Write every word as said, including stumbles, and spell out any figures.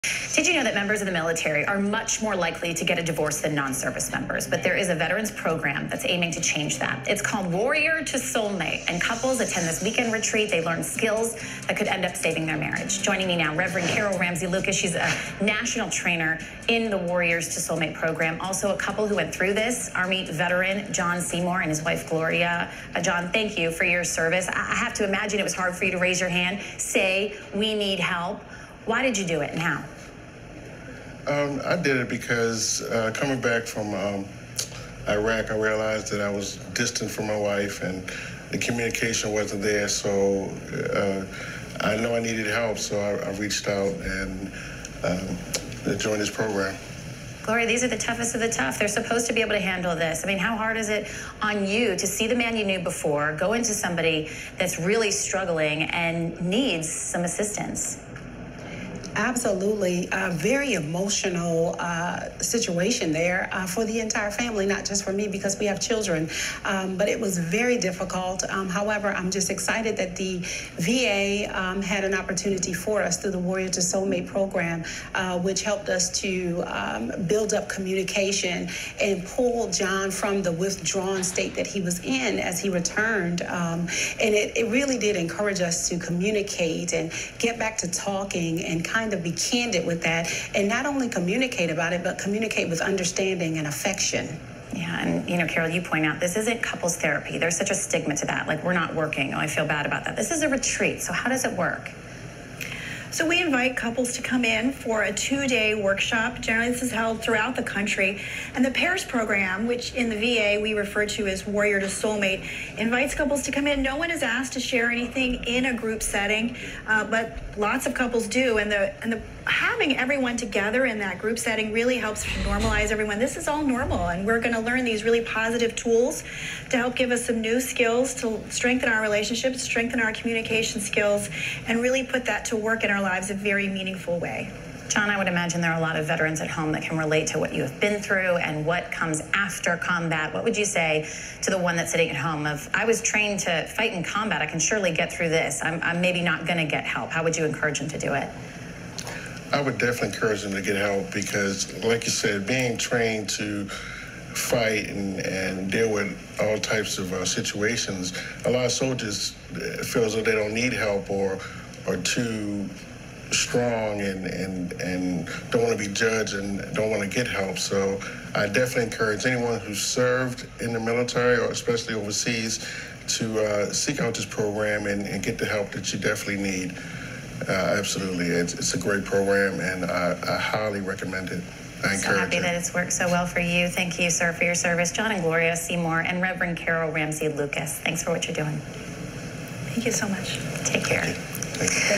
Did you know that members of the military are much more likely to get a divorce than non-service members? But there is a veterans program that's aiming to change that. It's called Warrior to Soulmate, and couples attend this weekend retreat. They learn skills that could end up saving their marriage. Joining me now, Reverend Carol Ramsey-Lucas. She's a national trainer in the Warriors to Soulmate program. Also a couple who went through this, Army veteran John Seymour and his wife Gloria. Uh, John, thank you for your service. I have to imagine it was hard for you to raise your hand, say, we need help. Why did you do it and how? Um, I did it because uh, coming back from um, Iraq, I realized that I was distant from my wife and the communication wasn't there. So uh, I know I needed help, so I, I reached out and um, joined this program. Gloria, these are the toughest of the tough. They're supposed to be able to handle this. I mean, how hard is it on you to see the man you knew before go into somebody that's really struggling and needs some assistance? Absolutely. A very emotional uh, situation there uh, for the entire family, not just for me because we have children. Um, but it was very difficult. Um, however, I'm just excited that the V A um, had an opportunity for us through the Warrior to Soulmate program, uh, which helped us to um, build up communication and pull John from the withdrawn state that he was in as he returned. Um, and it, it really did encourage us to communicate and get back to talking and kind Kind of be candid with that, and not only communicate about it, but communicate with understanding and affection. Yeah, and you know, Carol, you point out this isn't couples therapy. There's such a stigma to that. Like, we're not working. Oh, I feel bad about that. This is a retreat. So how does it work? So we invite couples to come in for a two-day workshop. Generally, this is held throughout the country. And the PAIRS program, which in the V A we refer to as Warrior to Soulmate, invites couples to come in. No one is asked to share anything in a group setting, uh, but lots of couples do. And the and the having everyone together in that group setting really helps normalize everyone. This is all normal, and we're going to learn these really positive tools to help give us some new skills to strengthen our relationships, strengthen our communication skills, and really put that to work in our lives in a very meaningful way. John, I would imagine there are a lot of veterans at home that can relate to what you have been through and what comes after combat. What would you say to the one that's sitting at home of, I was trained to fight in combat, I can surely get through this, I'm, I'm maybe not going to get help. How would you encourage them to do it? I would definitely encourage them to get help because, like you said, being trained to fight and, and deal with all types of uh, situations, a lot of soldiers feel as though they don't need help or are too strong and, and, and don't want to be judged and don't want to get help. So I definitely encourage anyone who's served in the military or especially overseas to uh, seek out this program and, and get the help that you definitely need. Uh, absolutely. It's, it's a great program, and I, I highly recommend it. I encourage So happy it. that it's worked so well for you. Thank you, sir, for your service. John and Gloria Seymour and Reverend Carol Ramsey-Lucas, thanks for what you're doing. Thank you so much. Take care. Thank you. Thank you.